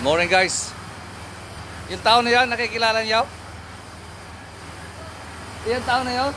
Morning guys. Yung tao na yan, nakikilala niyo? Yung tao na yun?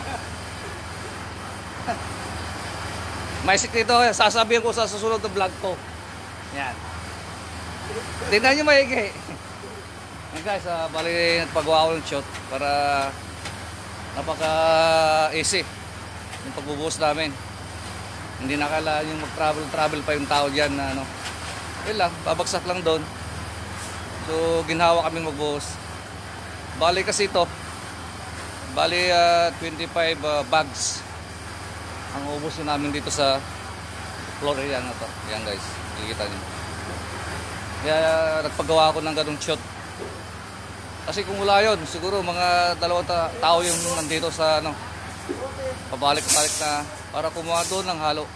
May sikreto, sasabihin ko sa susunod na vlog ko. Yan. Tingnan nyo maigi. Yan guys, bali nagpagawa ko ng shot para napaka easy yung pagbubuhos namin. Hindi na kailangan yung mag-travel pa yung tao dyan na ano. Yun lang, babagsak lang doon. So ginhawa kaming magbuhos. Bali kasi ito, bali 25 bags ang ubos namin dito sa floor area na to. Yan guys, nakikita niyo. Kaya nagpagawa ako ng ganung shot. Kasi kung wala yun, siguro mga dalawang tao yung nandito sa ano, pabalik-balik na para kumuha doon ng halo.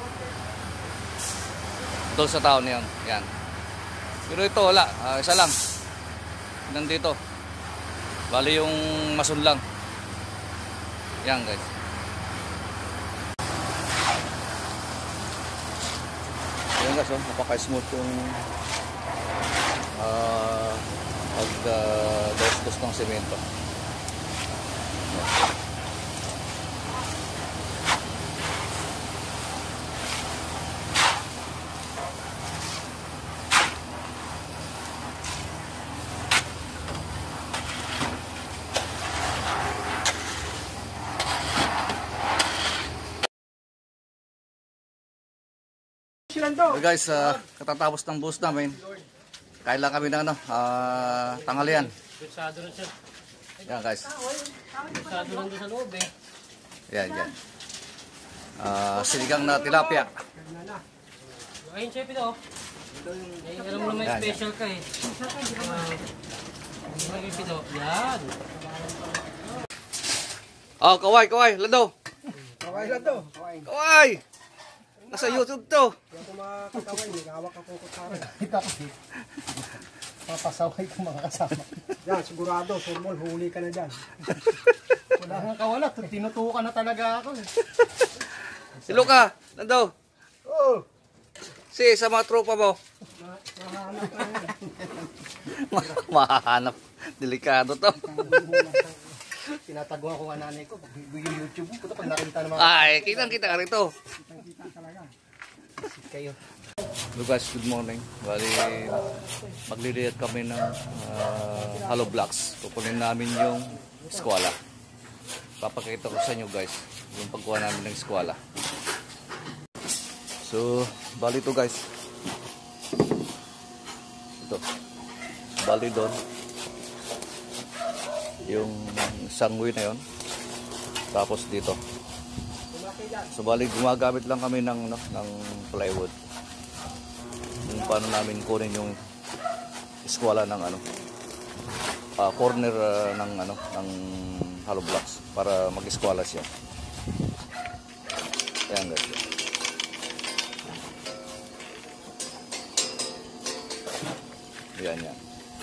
Doon sa tao na yun. Yan. Pero ito wala, isa lang nandito. Bali yung mason lang. Yan guys. Yan guys, oh, napaka-smooth yung pag-dos-dos ng semento. So guys, katatapos ng bus namin, kain lang kami ng ano, tanghalian. Yan guys. Yan, yan. Sinigang na tilapia. Ayun chef ito. Alam mo naman special ka eh. Yan. Oh, kaway, Lando. Kaway Lando. Kaway! Nasa YouTube to. Yung kumakakaway, hawak ako kutsara. Ito kasi. Papasaway ko mga kasama. Yan, sigurado, formal, huli ka na dyan. Wala kang kawala, tinutukan na talaga ako. Silo ka, Lando. Oo. Si, sa mga tropa mo. Mahanap ka yan. Mahanap. Delikado to. Tinataguan ko nga nanay ko. Pag YouTube ko, pag nakita naman. Ay, kitang-kita ka rito. Kita talaga. Kayo. Hello guys, good morning. Bali, magliliyat kami ng hollow blocks. Kukunin namin yung eskwela. Papakita ko sa inyo guys, yung pagkuha namin ng eskwela. So, bali ito guys. Ito. Bali doon. Yung sangway na yon. Tapos dito. So bali gumagamit lang kami ng plywood. Yung paano namin kunin yung eskwela ng ano, corner ng hollow blocks para mag-eskwela siya. Ayan guys. Yan yan.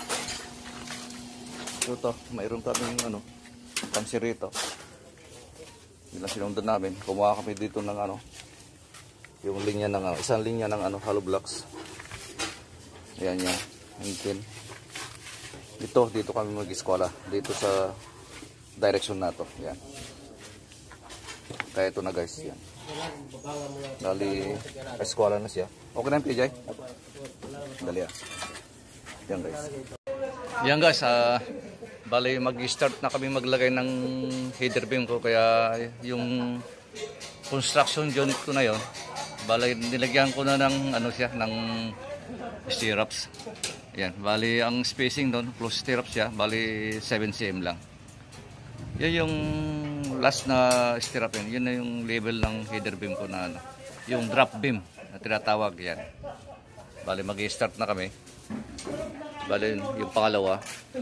So ito, mayroon kaming pansirito. Yun lang sinundan namin. Kumuha kami dito ng yung linya ng isang linya ng hollow blocks. Ayan yan. Hintin. Dito kami mag-eskwela. Dito sa direction na to. Yan. Kaya ito na guys. Yan. Dali, eskwela na siya. Okay na yung PJ? Dali ah. Yan guys. Yan guys, bali mag-start na kami maglagay ng header beam ko, kaya yung construction joint ko na yon, bali nilagyan ko na ng ng stirrups. Yan, bali ang spacing doon, close stirrups siya, bali 7 cm lang. Yan yung last na stirrup yun na yung level ng header beam ko na yung drop beam na tinatawag yan. Bali mag-start na kami. Bali yung pangalawa,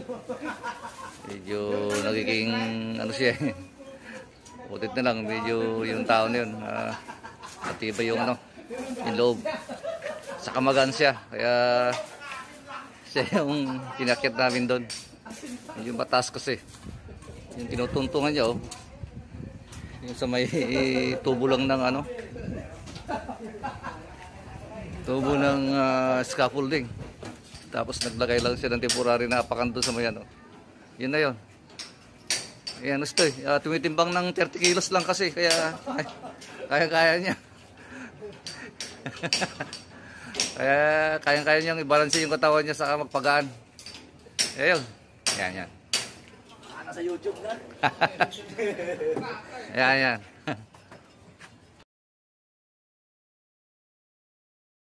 medyo nagiging siya putit na lang, medyo yung tao na yun matibay yung yung loob, saka magaan siya, kaya siya yung pinakit namin doon. Medyo mataas kasi yung tinutuntungan niya yung sa may tubo lang ng tubo ng scaffolding. Tapos naglagay lang siya ng temporary na apakan doon sa may ano. Yun na yun. Ayan, gusto eh. Tumitimbang ng 30 kilos lang kasi. Kaya, kaya-kaya niya. Kaya, kaya-kaya niyang i-balance yung katawan niya sa magpagaan. Ayun. Yan, yan. Nasa YouTube na. Yan, yan.